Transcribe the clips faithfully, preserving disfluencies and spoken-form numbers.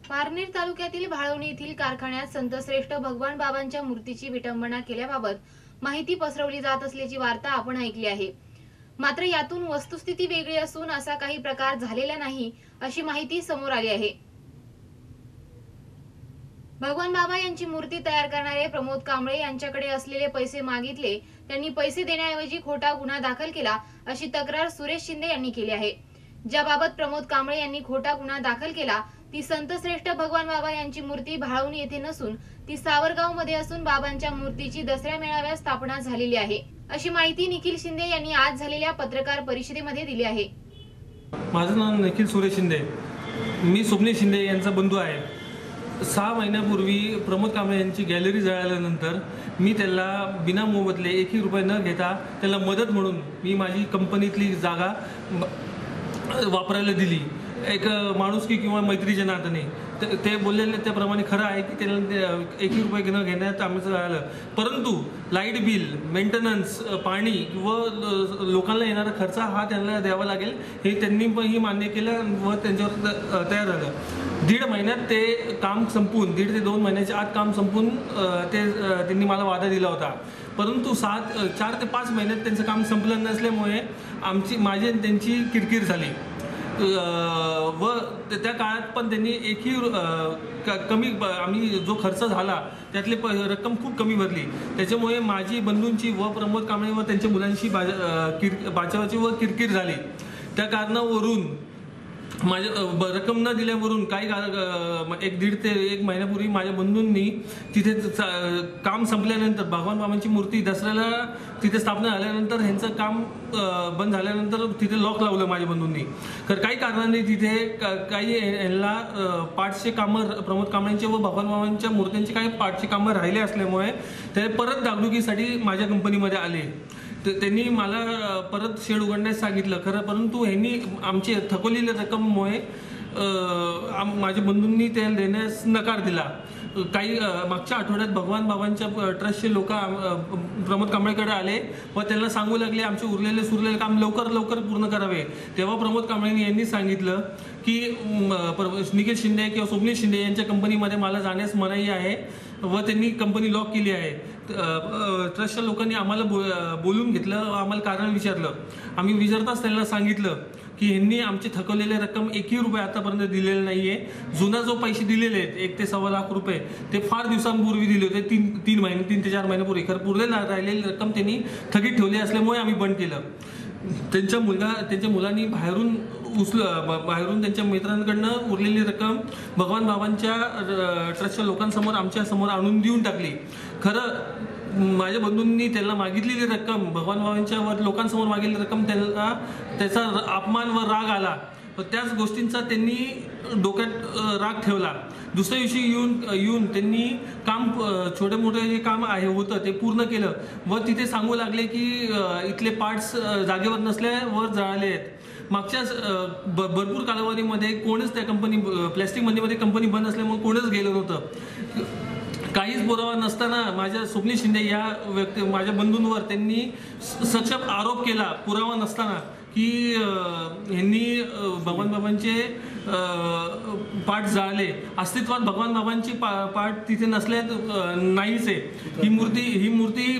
पारनेर तालुक्यातील भाळवणी येथील कारखान्यात संतश्रेष्ठ भगवान बाबांच्या मूर्तीची विटंबना केल्याबाबत माहिती पसरवली जात असल्याची वार्ता आपण ऐकली आहे। मात्र यातून वस्तुस्थिती वेगळी असून असा काही प्रकार झालेला नाही अशी माहिती समोर आली आहे। भगवान बाबा यांची मूर्ती तयार करणारे प्रमोद कांबळे यांच्याकडे असलेले पैसे मागितले, त्यांनी पैसे देण्याऐवजी खोटा गुन्हा दाखल केला अशी तक्रार सुरेश शिंदे यांनी केली आहे। ज्याबाबत प्रमोद कांबळे यांनी खोटा गुन्हा दाखल केला ती संतश्रेष्ठ भगवान बाबा यांची मूर्ती भाळवणी येथे नसून ती सावरगाव मध्ये असून बाबांच्या मूर्तीची दसऱ्या मेळाव्यात स्थापना झालेली आहे अशी माहिती निखिल शिंदे यांनी आज झालेल्या पत्रकार परिषदेमध्ये दिली आहे। माझं नाव निखिल सुरेश शिंदे, मी स्वप्नील शिंदे यांचा बंधू आहे। सहा महिन्यापूर्वी प्रमोद कांबळे यांची गॅलरी जळाल्यानंतर मी त्याला बिना मोबदले एकही रुपये न घेता त्याला मदत म्हणून मी माझी कंपनीतली जागा वापरायला दिली, एक माणुसकी किंवा मैत्रीच्या नात्याने। ते बोललेले त्याप्रमाणे खरं आहे की त्याला एकही रुपये न घेण्यात आमचं झालं, परंतु लाईट बिल, मेंटेनन्स, पाणी व लोकांना येणारा खर्च हा त्यांना द्यावा लागेल हे त्यांनी पण ही मान्य केलं व त्यांच्यावर तयार झालं। दीड महिन्यात ते काम संपून दीड ते दोन महिन्याच्या आत काम संपून ते त्यांनी मला वादा दिला होता, परंतु सात चार ते पाच महिन्यात त्यांचं काम संपलं नसल्यामुळे आमची माझी त्यांची किरकिर झाली व त्या काळात पण त्यांनी एकही कमी आम्ही जो खर्च झाला त्यातली रक्कम खूप कमी भरली। त्याच्यामुळे माझी बंधूंची व प्रमोद कांबळे व त्यांच्या मुलांशी बाचावाची व किरकिर झाली। त्या कारणावरून माझ्या रक्कम न दिल्यावरून काही एक दीड ते एक महिन्यापूर्वी माझ्या बंधूंनी तिथे काम संपल्यानंतर भगवान बाबांची मूर्ती दसऱ्याला तिथे स्थापना झाल्यानंतर ह्यांचं काम बंद झाल्यानंतर तिथे लॉक लावलं माझ्या बंधूंनी। तर काही कारणांनी तिथे काही ह्यांना पार्टचे कामं प्रमोद कांबळेंचे व भगवान बाबांच्या मूर्त्यांचे काही पार्टचे कामं राहिले असल्यामुळे ते परत डागडुगीसाठी माझ्या कंपनीमध्ये आले। त्यांनी मला परत शेड उघडण्यास सांगितलं खरं, परंतु ह्यांनी आमची थकवलेल्या रक्कममुळे माझ्या बंधूंनी ते देण्यास नकार दिला। काही मागच्या आठवड्यात भगवान बाबांच्या ट्रस्टचे लोक प्रमोद कांबळेकडे आले व त्यांना सांगू लागले आमचे उरलेले सुरलेले काम लवकर लवकर पूर्ण करावे। तेव्हा प्रमोद कांबळे यांनी सांगितलं की निखिल शिंदे किंवा स्वप्नील शिंदे यांच्या कंपनीमध्ये मला जाण्यास मनाई आहे व त्यांनी कंपनी लॉक केली आहे। ट्रस्टच्या लोकांनी आम्हाला बोलून घेतलं, आम्हाला कारण विचारलं। आम्ही विचारताच त्यांना सांगितलं की यांनी आमची थकवलेली रक्कम एकही रुपये आतापर्यंत दिलेला नाहीये। जुना जो पैसे दिलेले आहेत एक ते सव्वा लाख रुपये ते फार दिवसांपूर्वी दिले होते, तीन तीन महिने तीन ते चार महिन्यापूर्वी। खरं पुरले राहिलेली रक्कम त्यांनी थकीत ठेवली असल्यामुळे आम्ही बंद केलं। त्यांच्या मुलगा त्यांच्या मुलांनी बाहेरून उचलं बाहेरून त्यांच्या मित्रांकडनं उरलेली रक्कम भगवान बाबांच्या ट्रस्टच्या लोकांसमोर आमच्या समोर आणून देऊन टाकली। खरं माझ्या बंधूंनी त्याला मागितलेली रक्कम भगवान बाबांच्या लोकांसमोर मागितलेली रक्कम त्याला त्याचा अपमान व राग आला व त्याच गोष्टींचा त्यांनी डोक्यात राग ठेवला। दुसऱ्या दिवशी येऊन येऊन त्यांनी काम छोटे मोठे जे काम आहे होतं ते पूर्ण केलं व तिथे सांगू लागले की इथले पार्ट्स जागेवर नसल्यावर जळाले आहेत। मागच्या भरपूर कालावधीमध्ये कोणच त्या कंपनी प्लॅस्टिक मंदीमध्ये कंपनी बंद असल्यामुळे कोणच गेलं नव्हतं। काहीच पुरावा नसताना माझ्या स्वप्नील शिंदे या व्यक्ती माझ्या बंधूंवर त्यांनी सक्षम आरोप केला पुरावा नसताना की यांनी भगवान बाबांचे पाठ जाळले, अस्तित्वात भगवान बाबांची पाठ तिथे नसल्या नाहीच आहे। ही मूर्ती ही मूर्ती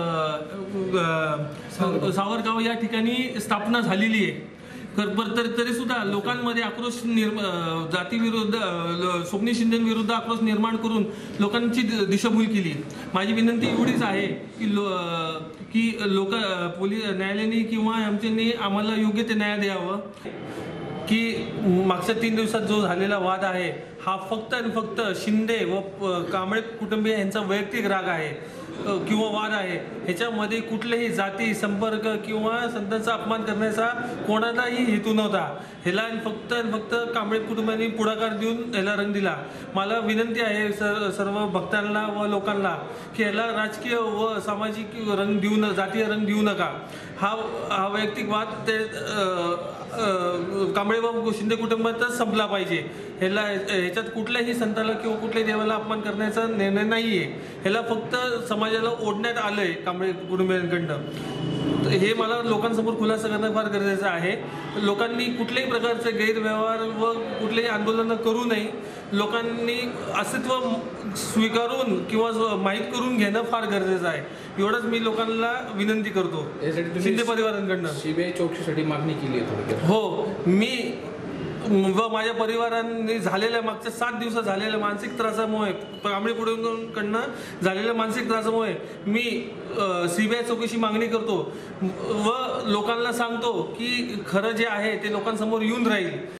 सावरगाव या ठिकाणी स्थापना झालेली आहे। तर तरी सुद्धा लोकांमध्ये आक्रोश निर्माण जातीविरुद्ध स्वप्नील शिंदेविरुद्ध आक्रोश निर्माण करून लोकांची दिशाभूल केली। माझी विनंती एवढीच आहे की लो की लोक पोलीस न्यायालयाने किंवा आमच्यानी आम्हाला योग्य ते न्याय द्यावं की मागच्या तीन दिवसात जो झालेला वाद आहे हा फक्त आणि फक्त शिंदे व कांबळे कुटुंबीय यांचा वैयक्तिक राग आहे किंवा वाद आहे। ह्याच्यामध्ये कुठलेही जाती संपर्क किंवा संतांचा अपमान करण्याचा कोणालाही हेतू नव्हता। ह्याला फक्त फक्त कांबळे कुटुंबाने पुढाकार देऊन ह्याला रंग दिला। मला विनंती आहे सर सर्व भक्तांना व लोकांना की ह्याला राजकीय व सामाजिक रंग देऊ न जातीय रंग देऊ नका। हा हा वैयक्तिक वाद ते कांबळे व शिंदे कुटुंबातच संपला पाहिजे। ह्याला ह्याच्यात कुठल्याही संताला किंवा कुठल्याही देवाला अपमान करण्याचा निर्णय नाहीये। ह्याला फक्त समाजाला ओढण्यात आलंय कांबळे कुटुंबियांकडनं। हे मला लोकांसमोर खुलासा करणं फार गरजेचं आहे. लोकांनी कुठल्याही प्रकारचे गैरव्यवहार व कुठलेही आंदोलनं करू नये. लोकांनी अस्तित्व स्वीकारून किंवा माहीत करून घेणं फार गरजेचं आहे. एवढंच मी लोकांना विनंती करतो शिंदे परिवारांकडनं. सीबीआय चौकशीसाठी मागणी केली आहे थोडक्यात. हो, मी व माझ्या परिवारांनी झालेल्या मागच्या सात दिवसात झालेल्या मानसिक त्रासामुळे, कांबळे कुटुंबाकडनं झालेल्या मानसिक त्रासामुळे मी सीबीआय चौकशी मागणी करतो व लोकांना सांगतो की खरं जे आहे ते लोकांसमोर येऊन राहील.